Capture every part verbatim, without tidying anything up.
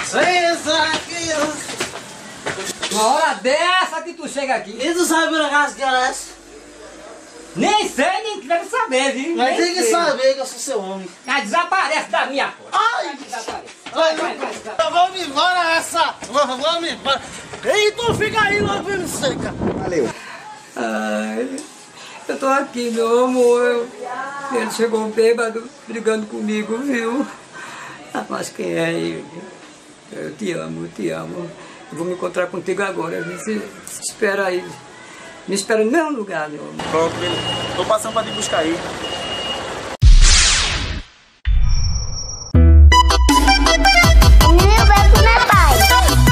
Uma hora dessa que tu chega aqui. E tu sabe por acaso que hora é essa? Nem sei, nem quero saber, viu? Mas Nem tem que sei. saber que eu sou seu homem. Ah, desaparece da minha porta. Ai! Desaparece. Vai, vai, vai, vai. vai. Vamos embora essa! Vamos embora! E tu fica aí logo vendo seca! Valeu. Ai, eu tô aqui, meu amor. Eu- Ele chegou bêbado, brigando comigo, viu? Ah, mas quem é ele? Eu te amo, eu te amo. Eu vou me encontrar contigo agora. Me se- se espera aí. Me espera no mesmo lugar, meu amor. Pronto, beleza. Tô passando pra te buscar aí. Menino vai pro meu pai.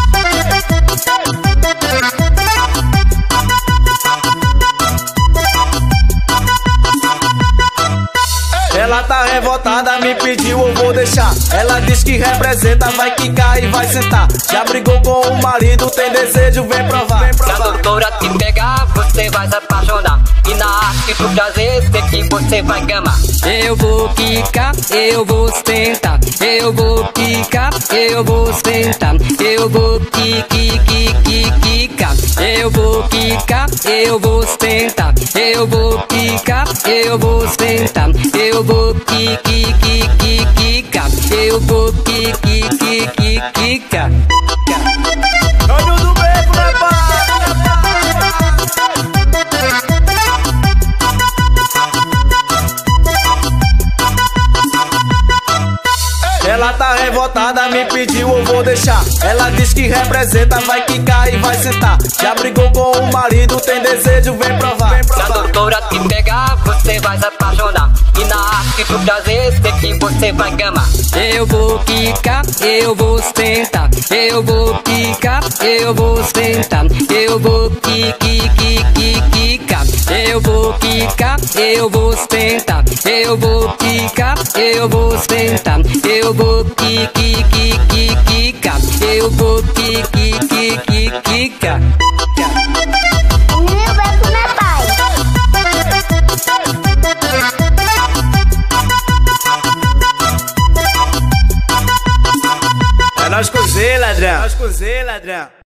Ela tá revoltada, me pediu, eu vou deixar. Ela diz que representa, vai quicar e vai sentar. Já brigou com o marido, tem desejo, vem provar. Vem Se a provar. doutora te pegar, você vai se apaixonar. E na arte do prazer, sei que você vai gamar. Eu vou quicar, eu vou sentar. Eu vou quicar, eu vou sentar. Eu vou qui, qui, qui, qui, quicar. Eu vou quicar, eu vou sentar. Eu vou quicar, eu vou sentar. Eu vou qui, qui, qui, qui, quicar. Eu vou qui, qui, qui, qui, quicar. Olho do beco, né, pai? Ela tá revoltada, me pediu, eu vou deixar. Ela diz que representa, vai quicar e vai sentar. Já brigou com o marido, tem desejo, vem provar. Vem Se a provar. doutora te pegar, você vai se apaixonar. E na arte do prazer, sei que você vai gamar. Eu vou quicar, eu vou sentar. Eu vou quicar, eu vou sentar. Eu vou qui, qui, qui, qui, quicar. Eu vou quicar, eu vou sentar. Eu vou quicar, eu vou sentar. Eu vou qui, qui, qui, qui, quicar. Eu vou qui, qui, qui, qui, quicar. Menino vai pro meu pai. É nós cozer, ladrão. É nós cozer, ladrão.